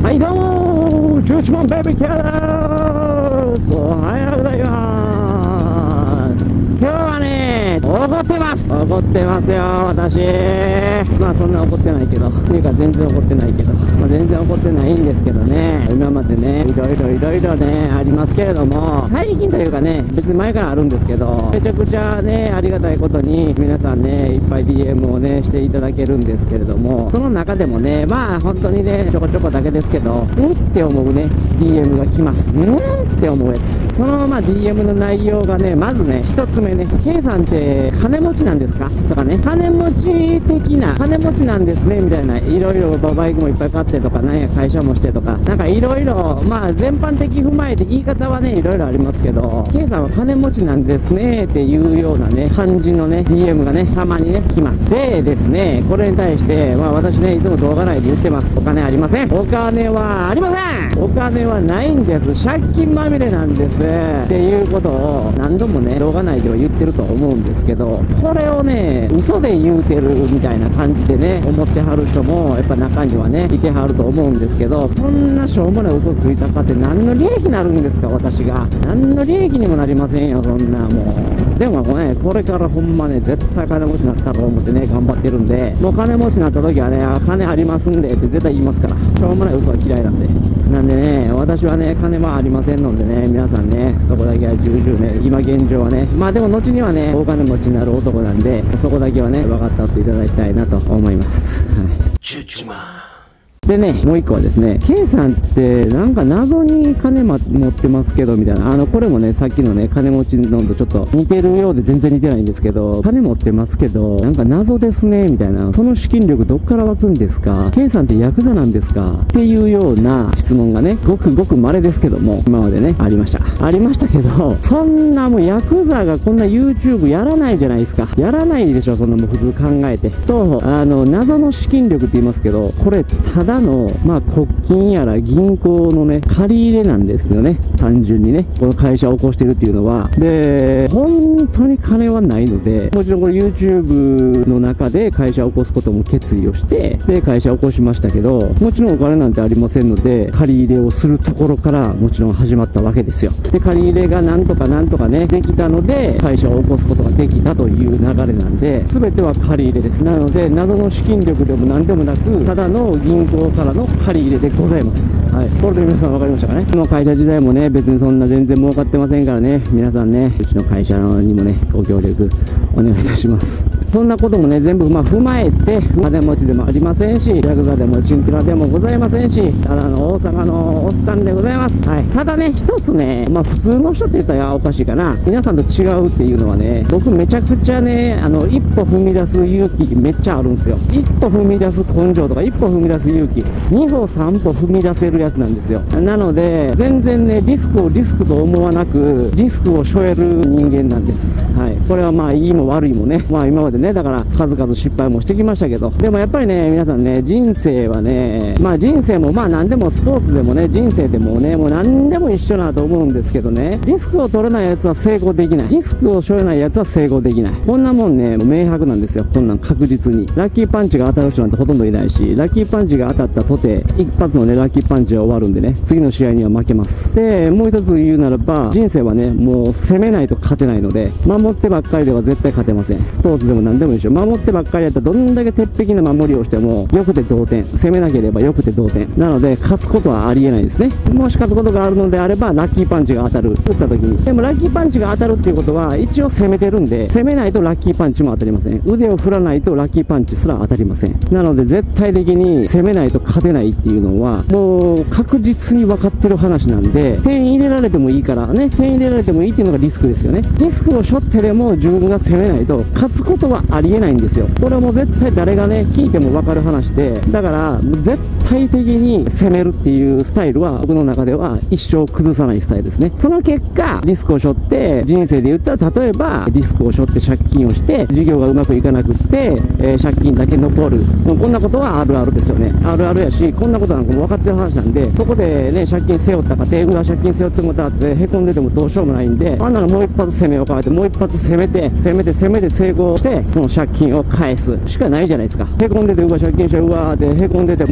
はいどうもー、11万ベイビーキャラです。おはようございます。今日はね、怒ってます。怒ってますよ、私。まあそんな怒ってないけど、っていうか全然怒ってないけど、まあ全然怒ってないんですけどね、今までね、いろいろね、ありますけれども、最近というかね、別に前からあるんですけど、めちゃくちゃね、ありがたいことに、皆さんね、いっぱい DM をね、していただけるんですけれども、その中でもね、まあ本当にね、ちょこちょこだけですけど、って思うね、DM が来ます。って思うやつ。そのまあ DM の内容がね、まずね、一つ目ね、K さんって金持ちなんですかとかね、金持ち的な、金持ちなんですね、みたいな、いろいろバイクもいっぱい買ってとか、なんや会社もしてとか、なんかいろいろ、まあ全般的踏まえて言い方はね、いろいろありますけど、K さんは金持ちなんですね、っていうようなね、感じのね、DM がね、たまにね、来ます。でですね、これに対して、まあ私ね、いつも動画内で言ってます。お金ありません。お金はありません。お金はないんです。借金まみれなんです。っていうことを何度もね、動画内では言ってると思うんですけど、これをね、嘘で言うてるみたいな感じでね、思ってはる人も、やっぱ中にはね、いてはると思うんですけど、そんなしょうもない嘘ついたかって何の利益になるんですか、私が。何の利益にもなりませんよ、そんなもう。でもね、これからほんまね、絶対金持ちになったと思ってね、頑張ってるんで、もう金持ちになった時はね、金ありますんでって絶対言いますから。しょうもない嘘は嫌いなんで。なんでね、私はね、金はありませんのでね、皆さんね、そこだけは重々ね、今現状はね、まあでも後にはね、お金持ちになる男なんで、そこだけはね、分かっておっていただきたいなと思います。はい。でね、もう一個はですね、K さんってなんか謎に金持ってますけど、みたいな。これもね、さっきのね、金持ちのとちょっと似てるようで全然似てないんですけど、金持ってますけど、なんか謎ですね、みたいな。その資金力どっから湧くんですか？ K さんってヤクザなんですか？っていうような質問がね、ごくごく稀ですけども、今までね、ありました。ありましたけど、そんなもうヤクザがこんな YouTube やらないじゃないですか。やらないでしょ、そんなもう普通考えて。と、謎の資金力って言いますけど、これ、ただの、まあ、国金やら銀行のね、借り入れなんですよね。単純にね、この会社を起こしてるっていうのは。で、本当に金はないので、もちろんこれ YouTube の中で会社を起こすことも決意をして、で、会社を起こしましたけど、もちろんお金なんてありませんので、借り入れをするところからもちろん始まったわけですよ。で、借り入れがなんとかね、できたので、会社を起こすことができたという流れなんで、全ては借り入れです。なので、謎の資金力でも何でもなく、ただの銀行からの借り入れでございます。はい。これで皆さん分かりましたかね。この会社時代もね、別にそんな全然儲かってませんからね、皆さんね、うちの会社にもね、ご協力お願いいたします。そんなこともね、全部まあ踏まえて、金持ちでもありませんし、ヤクザでもチンピラでもございませんし、ただの大阪のおっさんでございます。はい。ただね、一つね、まあ普通の人って言ったらおかしいかな。皆さんと違うっていうのはね、僕めちゃくちゃね、一歩踏み出す勇気めっちゃあるんですよ。一歩踏み出す根性とか、一歩踏み出す勇気、2歩3歩踏み出せるやつなんですよ。なので、全然ね、リスクをリスクと思わなく、リスクを背負える人間なんです。はい。これはまあ、いいも悪いもね、まあ今までね、だから数々失敗もしてきましたけど、でもやっぱりね、皆さんね、人生はね、まあ人生もまあ何でもスポーツでもね、人生でもね、もう何でも一緒だと思うんですけどね、リスクを取れないやつは成功できない。リスクを背負えないやつは成功できない。こんなもんね、もう明白なんですよ。こんなん確実に。ラッキーパンチが当たる人なんてほとんどいないし、ラッキーパンチが当たったとて、一発のね、ラッキーパンチは終わるんでね、次の試合には負けます。で、もう一つ言うならば、人生はね、もう攻めないと勝てないので、守ってばっかりでは絶対勝てません。スポーツでも何でもいいでしょ。守ってばっかりやったらどんだけ鉄壁な守りをしても、良くて同点。攻めなければ良くて同点。なので、勝つことはありえないですね。もし勝つことがあるのであれば、ラッキーパンチが当たる。打った時に。でも、ラッキーパンチが当たるっていうことは、一応攻めてるんで、攻めないとラッキーパンチも当たりません。腕を振らないとラッキーパンチすら当たりません。なので、絶対的に攻めないと勝てないっていうのは、もう確実に分かってる話なんで、点入れられてもいいからね、点入れられてもいいっていうのがリスクですよね。リスクを背負ってでも自分が攻めないと、勝つことはありえないんですよ。これはもう絶対誰がね、聞いても分かる話で、だから、絶対的に攻めるっていうスタイルは、僕の中では一生崩さないスタイルですね。その結果、リスクを背負って、人生で言ったら、例えば、リスクを背負って借金をして、事業がうまくいかなくって、借金だけ残る。もうこんなことはあるあるですよね。あるあるやし、こんなことなんかも分かってる話なんで、そこでね、借金背負ったか、手裏借金背負ってもらって、へこんでてもどうしようもないんで、あんなのもう一発攻めを変えて、もう一発攻めて成功して、その借金を返すしかないじゃないですか。へこんでて、借金して、で、へこんでて、もう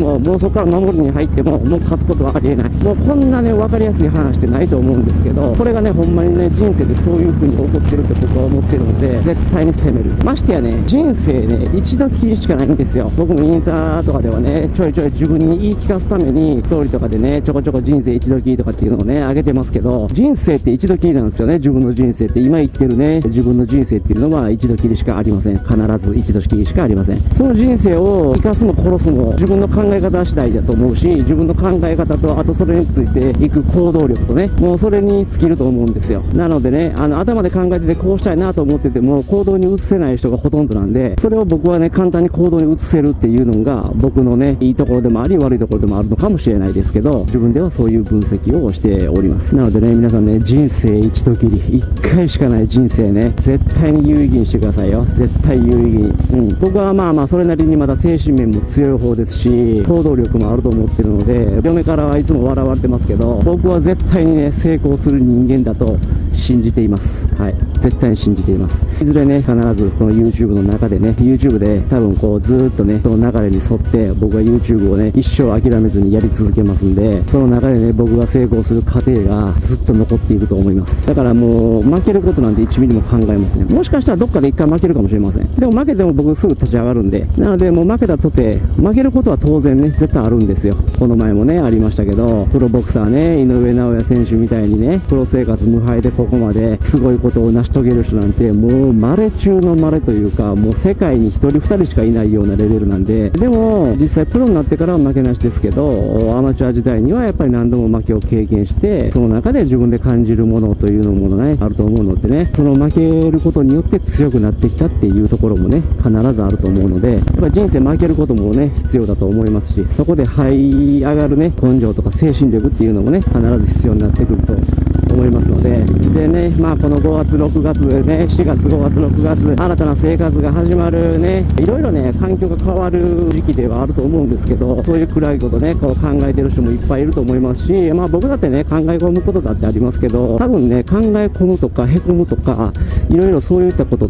そこから守るに入っても、もう勝つことはありえない。もうこんなね、分かりやすい話ってないと思うんですけど、これがね、ほんまにね、人生でそういう風に起こってるって僕は思ってるので、絶対に攻める。ましてやね、人生ね、一度きりしかないんですよ。僕もインスタとかではね、ちょいちょい自分に言い聞かすために、ストーリーとかでね、ちょこちょこ人生一度きりとかっていうのをね、上げてますけど、人生って一度きりなんですよね、自分の人生って。今生きてるね、自分の人生っていうのは一度きりしかありません。必ず一度きりしかありません。その人生を生かすも殺すも、自分の考え方次第だと思うし、自分の考え方と、あとそれについていく行動力とね、もうそれに尽きると思うんですよ。なのでね、頭で考えててこうしたいなと思ってても、行動に移せない人がほとんどなんで、それを僕はね、簡単に行動に移せるっていうのが、僕のね、いいところでもあり、悪いところでもあるのかもしれないですけど、自分ではそういう分析をしております。なのでね、皆さんね、人生一度きり、一回しかない人生ね、絶対に有意義にしてくださいよ。絶対有意義に。僕はまあまあ、それなりにまだ精神面も強い方ですし、行動力もあると思ってるので、嫁からはいつも笑われてますけど、僕は絶対にね、成功する人間だと信じています。はい。絶対に信じています。いずれね、必ずこの YouTube の中でね、YouTube で多分こうずーっとね、その流れに沿って僕は YouTube をね、一生諦めずにやり続けますんで、その中でね、僕が成功する過程がずっと残っていると思います。だからもう、負けることなんて1ミリも考えません。もしかしたらどっかで一回負けるかもしれません。でも負けても僕すぐ立ち上がるんで、なのでもう負けたとて、負けることは当然ね、絶対あるんですよ。この前もね、ありましたけど、プロボクサーね、井上尚弥選手みたいにね、プロ生活無敗でここまですごいことを成し遂げる人なんて、もう稀中の稀というか、もう世界に1人2人しかいないようなレベルなんで、でも実際プロになってからは負けなしですけど、アマチュア時代にはやっぱり何度も負けを経験して、その中で自分で感じるものというのもね、あると思うのでね、その負けることによって強くなってきたっていうところもね、必ずあると思うので、やっぱり人生負けることもね、必要だと思いますし、そこで這い上がるね、根性とか精神力っていうのもね、必ず必要になってくると思いますので、でね、まあこの5月、6月ね、4月、5月、6月、新たな生活が始まるね、いろいろね、環境が変わる時期ではあると思うんですけど、そういう暗いことね、こう考えてる人もいっぱいいると思いますし、まあ僕だってね、考え込むことだってありますけど、多分ね、考え込むとか、へこむとか、いろいろそういったことって、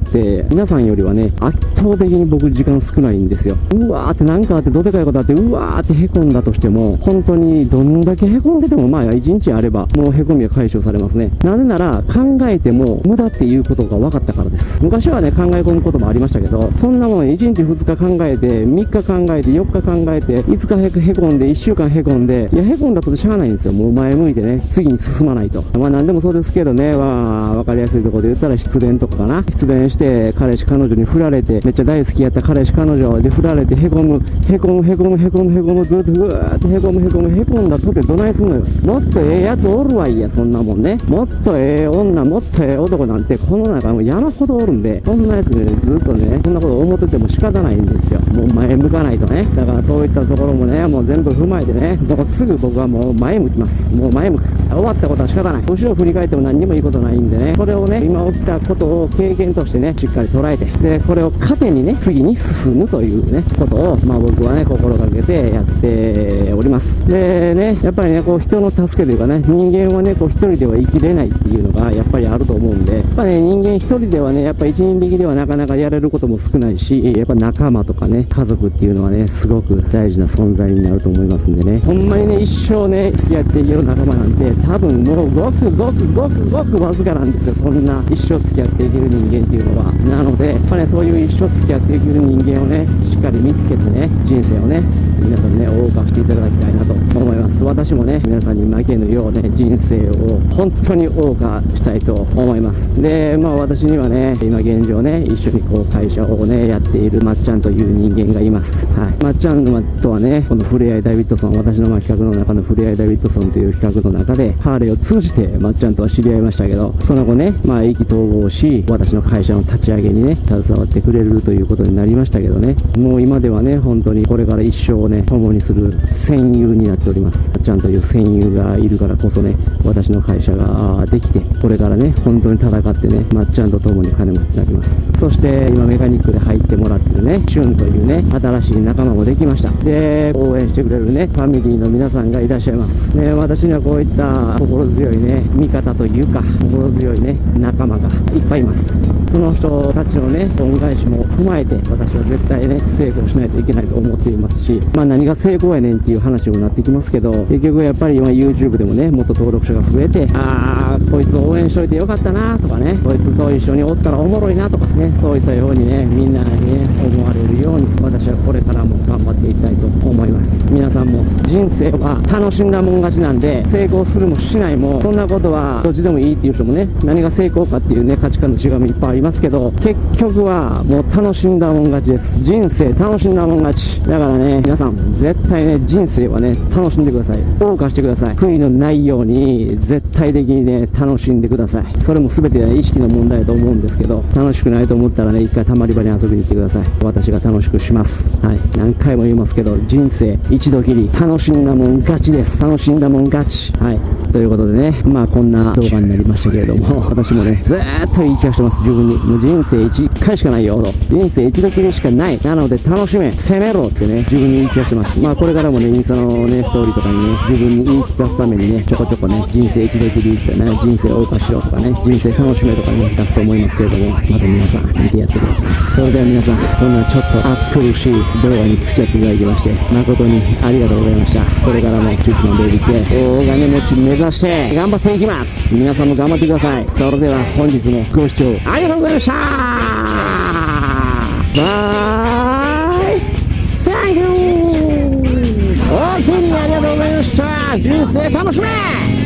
皆さんよりはね、圧倒的に僕時間少ないんですよ。うわーってなんかあって、どでかいことあって、うわーってへこんだとしても、本当にどんだけへこんでても、まあ1日あれば、もうへこみは解消されますね。なぜなら、考えても無駄っていうことが分かったからです。昔はね、考え込むこともありましたけど、そんなもん1日2日考えて、3日考えて、4日考えて、5日へこんで、1週間へこんで、いや、へこんだとしゃあないんですよ。もう前向いてね、次に進まないと。まあ何でもそうですけどね、まあ、分かりやすいところで言ったら失恋とかかな。失恋して、彼氏彼女に振られて、めっちゃ大好きやった彼氏彼女で振られて、へこむ、へこむ、へこむ、へこむ、へこむ、ずっとうわーってへこむ、へこむ、へこんだとてどないすんのよ。もっとええやつおるわいや、そんなもんね。もっとええ女、もっとええ男なんて、この中も山ほどおるんで、そんなやつでね、ずっとね、そんなこと思ってても仕方ないんですよ。もう前向かないとね。だからそういったところもね、もう全部踏まえてね、もうすぐ僕はもう前向きます。もう前向く。終わったことは仕方ない。後ろ振り返っても何にもいいことないんでね、それをね、今起きたことを経験としてね、しっかり捉えて、で、これを糧にね、次に進むというね、ことを、まあ僕はね、心がけてやっております。でね、やっぱりね、こう人の助けというかね、人間はね、こう一人では生きれないっていうのがやっぱりあると思うんで、やっぱね、人間一人ではね、やっぱ一人力ではなかなかやれることも少ないし、やっぱ仲間とかね、家族っていうのはね、すごく大事な存在になると思いますんでね、ほんまにね、一生ね、付き合っていける仲間なんて、多分もうごくごくごくごくわずかなんですよ、そんな一生付き合っていける人間っていうのは。なので、やっぱね、そういう一生付き合っていける人間をね、しっかり見つけてね、人生をね、皆さんね、謳歌していただきたいなと思います。私もね、皆さんに負けぬようね、人生を本当に謳歌したいと思います。で、まあ私にはね、今現状ね、一緒にこう会社をね、やっているまっちゃんという人間がいます。はい。まっちゃんとはね、このふれあいダビッドソン、私のまあ企画の中のふれあいダビッドソンという企画の中で、ハーレーを通じてまっちゃんとは知り合いましたけど、その後ね、まあ意気投合し、私の会社の立ち上げにね、携わってくれるということになりましたけどね、もう今ではね、本当にこれから一生をね、共にする戦友になっております。まっちゃんという戦友がいるからこそね、私の会社者ができて、これからね、本当に戦ってね、まっちゃんと共に金持ちになります。そして、今メカニックで入ってもらってるね、シュンというね、新しい仲間もできました。で、応援してくれるね、ファミリーの皆さんがいらっしゃいます。ね、私にはこういった心強いね、味方というか、心強いね、仲間がいっぱいいます。その人たちのね、恩返しも踏まえて、私は絶対ね、成功しないといけないと思っていますし、まあ何が成功やねんっていう話にもなってきますけど、結局やっぱり今 YouTube でもね、もっと登録者が増えて、こいつを応援しといてよかったなとかね、こいつと一緒におったらおもろいなとかね、そういったようにね、みんなにね、思われるように、私はこれからも頑張っていきたいと思います。皆さんも人生は楽しんだもん勝ちなんで、成功するもしないも、そんなことはどっちでもいいっていう人もね、何が成功かっていうね、価値観の違いもいっぱいありますけど、結局はもう楽しんだもん勝ちです。人生楽しんだもん勝ち。だからね、皆さん、絶対ね、人生はね、楽しんでください。謳歌してください。悔いのないように、絶対的にね、楽しんでください。それも全て、ね、意識の問題だと思うんですけど、楽しくないと思ったらね、一回たまり場に遊びに来てください。私が楽しくします。はい。何回も言いますけど、人生一度きり、楽しんだもん勝ちです。楽しんだもん勝ち。はい。ということでね、まあこんな動画になりましたけれども、私もね、ずーっと言い聞かせてます、自分に。もう人生一回しかないよ、と。人生一度きりしかない。なので楽しめ、攻めろってね、自分に言い聞かせてます。まあこれからもね、インスタのね、ストーリーとかにね、自分に言い聞かすためにね、ちょこちょこね、人生一度きりってね、人生謳歌しろとかね、人生楽しめとかね、出すと思いますけれども、また皆さん見てやってください。それでは皆さん、こんなちょっと暑苦しい動画に付き合っていただきまして、誠にありがとうございました。これからもチューチのベイビー系、大金持ち目指して頑張っていきます。皆さんも頑張ってください。それでは本日もご視聴ありがとうございました。バイサンキュー。おおきにありがとうございました。人生楽しめ。